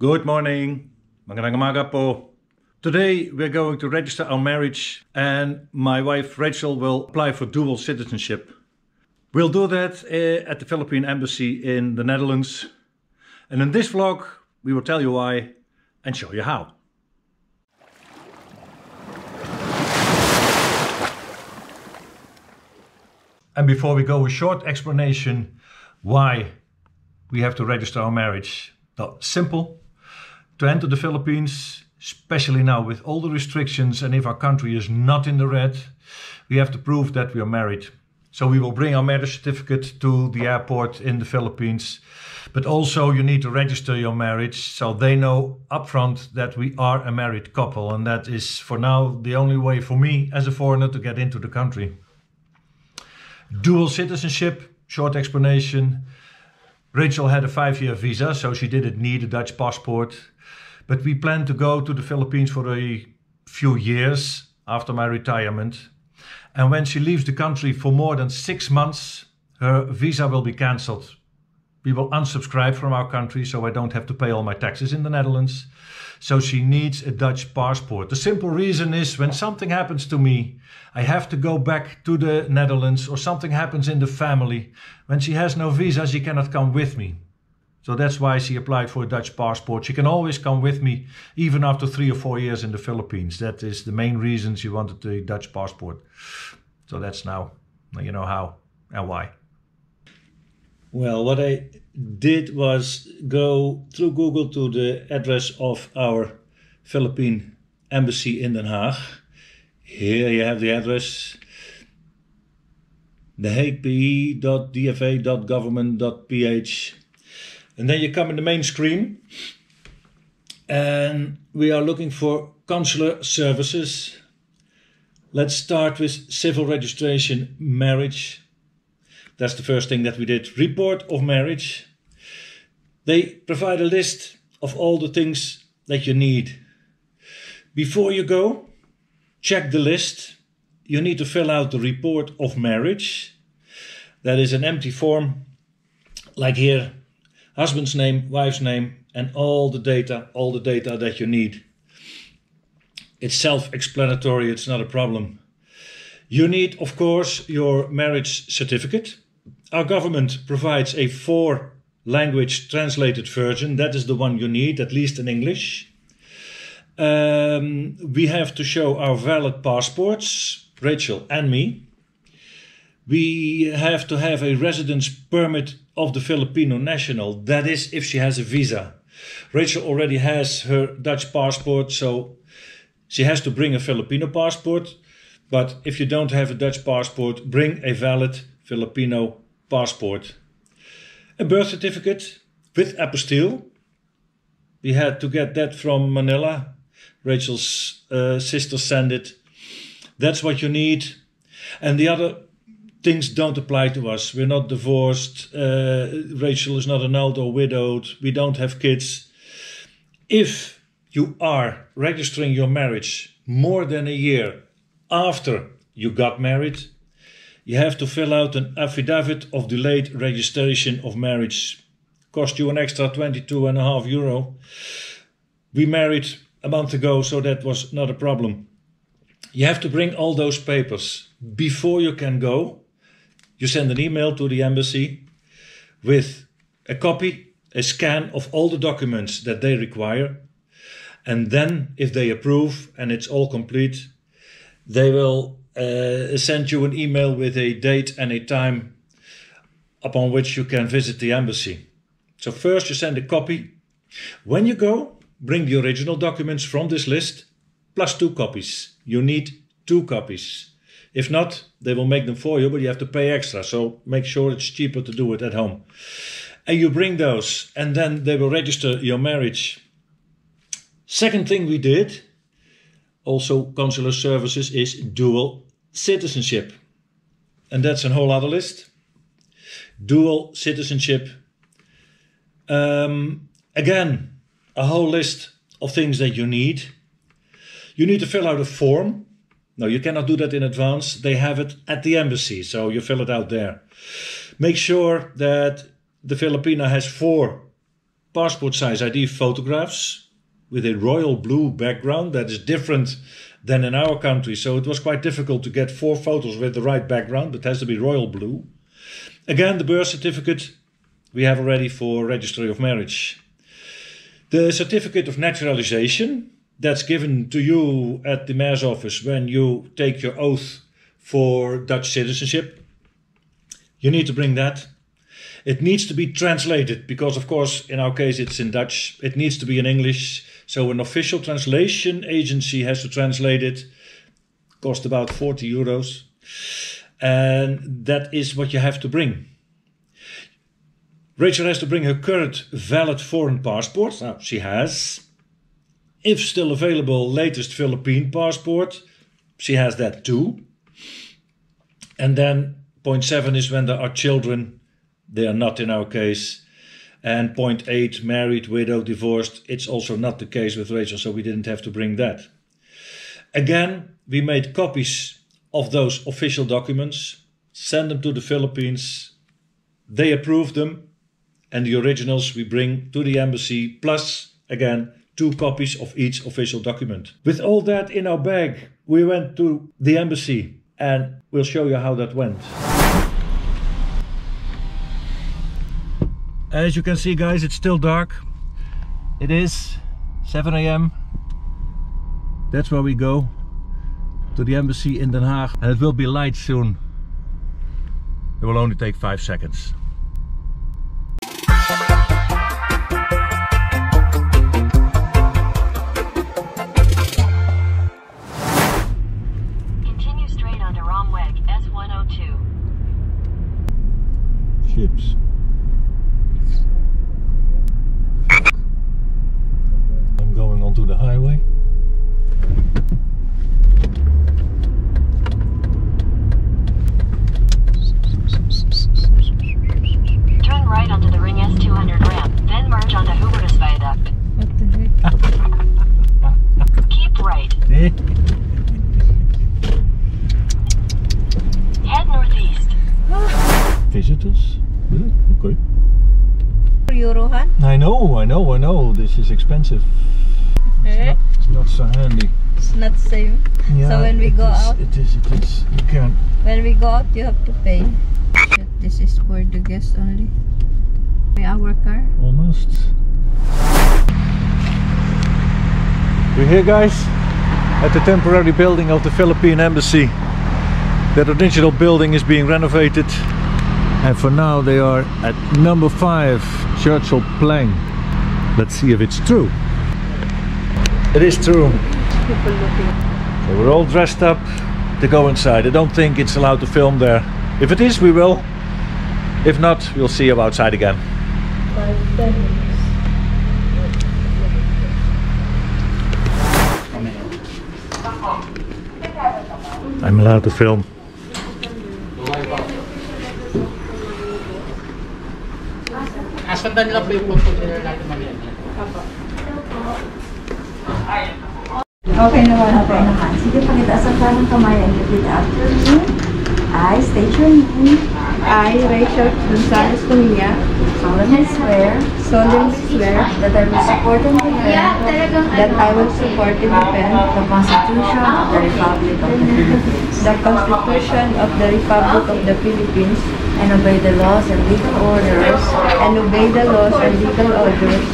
Good morning. Magandang umaga po. Today we're going to register our marriage and my wife Rachel will apply for dual citizenship. We'll do that at the Philippine Embassy in the Netherlands. And in this vlog we will tell you why and show you how. And before we go, a short explanation why we have to register our marriage. Well, simple. To enter the Philippines, especially now with all the restrictions and if our country is not in the red, we have to prove that we are married. So we will bring our marriage certificate to the airport in the Philippines. But also you need to register your marriage so they know upfront that we are a married couple. And that is for now the only way for me as a foreigner to get into the country. Dual citizenship, short explanation. Rachel had a 5-year visa, so she didn't need a Dutch passport. But we plan to go to the Philippines for a few years after my retirement. And when she leaves the country for more than 6 months, her visa will be cancelled. We will unsubscribe from our country, so I don't have to pay all my taxes in the Netherlands. So she needs a Dutch passport. The simple reason is when something happens to me, I have to go back to the Netherlands or something happens in the family. When she has no visa, she cannot come with me. So that's why she applied for a Dutch passport. She can always come with me, even after 3 or 4 years in the Philippines. That is the main reason she wanted a Dutch passport. So that's now you know how and why. Well, what I did was go through Google to the address of our Philippine embassy in Den Haag. Here you have the address, thehaguepe.dfa.government.ph. And then you come in the main screen and we are looking for consular services. Let's start with civil registration marriage. That's the first thing that we did. Report of marriage. They provide a list of all the things that you need. Before you go, check the list. You need to fill out the report of marriage. That is an empty form, like here, husband's name, wife's name, and all the data that you need. It's self-explanatory, it's not a problem. You need, of course, your marriage certificate. Our government provides a 4-language translated version. That is the one you need, at least in English. We have to show our valid passports, Rachel and me. We have to have a residence permit of the Filipino national. That is if she has a visa. Rachel already has her Dutch passport, so she has to bring a Filipino passport. But if you don't have a Dutch passport, bring a valid Filipino passport. A birth certificate with apostille. We had to get that from Manila. Rachel's sister sent it. That's what you need. And the other things don't apply to us. We're not divorced. Rachel is not annulled or widowed. We don't have kids. If you are registering your marriage more than a year after you got married, you have to fill out an affidavit of delayed registration of marriage. Cost you an extra €22.50. We married a month ago, so that was not a problem. You have to bring all those papers. Before you can go, you send an email to the embassy with a copy, a scan of all the documents that they require. And then, if they approve and it's all complete, they will send you an email with a date and a time upon which you can visit the embassy. So first you send a copy. When you go, bring the original documents from this list plus 2 copies. You need 2 copies. If not, they will make them for you, but you have to pay extra. So make sure it's cheaper to do it at home. And you bring those and then they will register your marriage. Second thing we did, also consular services, is dual citizenship. And that's a whole other list. Dual citizenship. Again, a whole list of things that you need. You need to fill out a form. No, you cannot do that in advance. They have it at the embassy, so you fill it out there. Make sure that the Filipina has 4 passport size ID photographs with a royal blue background that is different than in our country. So it was quite difficult to get 4 photos with the right background, but it has to be royal blue. Again, the birth certificate we have already for registry of marriage. The certificate of naturalization, that's given to you at the mayor's office when you take your oath for Dutch citizenship. You need to bring that. It needs to be translated because, of course, in our case it's in Dutch. It needs to be in English. So an official translation agency has to translate it. Cost about 40 euros. And that is what you have to bring. Rachel has to bring her current valid foreign passport. Now, she has. If still available, latest Philippine passport. She has that too. And then point 7 is when there are children. They are not in our case. And point 8, married, widow, divorced. It's also not the case with Rachel, so we didn't have to bring that. Again, we made copies of those official documents, send them to the Philippines. They approve them. And the originals we bring to the embassy, plus, again, 2 copies of each official document. With all that in our bag, we went to the embassy and we'll show you how that went. As you can see, guys, it's still dark. It is 7 AM. That's where we go, to the embassy in Den Haag. And it will be light soon. It will only take 5 seconds. Continue straight onto Romweg S102. Ships. I'm going onto the highway. Turn right onto the Ring S200 ramp, then merge onto Hubertus Viaduct. What the heck? Keep right. Head northeast. Visitors? Really? Okay. Eurohan? I know. This is expensive. Eh? It's not so handy. It's not same. Yeah, So when we go out, It is. You can. when we go out, you have to pay. Shit, this is for the guests only. By our car. Almost. We're here, guys, at the temporary building of the Philippine Embassy. That original building is being renovated, and for now they are at number 5 Churchill Plain. Let's see if it's true. It is true. People looking. So we're all dressed up to go inside. I don't think it's allowed to film there. If it is, we will. If not, we'll see you outside again. 5-10 minutes. I'm allowed to film. Asundan nila po yung container natin mamaya. Okay naman po naman. Sige, pakitaas ang parang kamay and repeat after me. I state your name. I, Rachel Gonzalez Cunha, Solemnly swear solemnly swear that I will support and defend that I will support and defend the Constitution of the Republic of the Philippines the Constitution of the Republic of the Philippines and obey the laws and legal orders and obey the laws and legal orders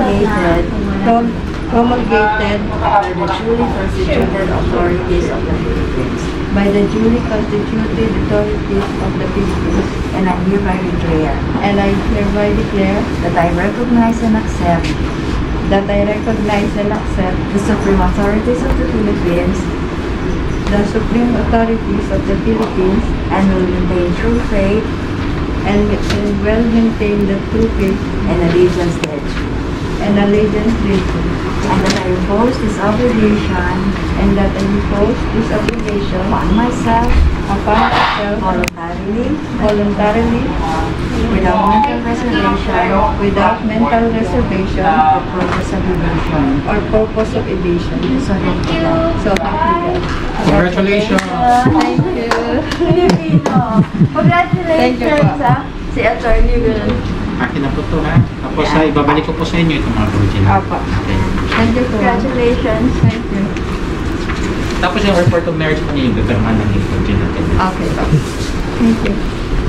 promulgated by the duly constituted authorities of the Philippines. by the duly constituted authorities of the Philippines. And I hereby declare And I hereby declare that I recognize and accept that I recognize and accept the supreme authorities of the Philippines the supreme authorities of the Philippines and will maintain true faith and will maintain the true faith and allegiance thereto. and allegiance thereto, And that I impose this obligation and that I impose this obligation upon myself upon myself voluntarily without mental reservation without mental reservation or purpose of evasion. or purpose of evasion. So help me God. So help me God. Congratulations! Thank you. Filipino! Thank you po. Si Attorney will Akin na po to ha. Tapos Yeah. ibabalik ko po sa inyo itong mga original. Opo. Okay. Thank you po. Congratulations. Thank you. Tapos yung report of marriage po niyo, yung pipirmahan ng original. Okay po. Thank you.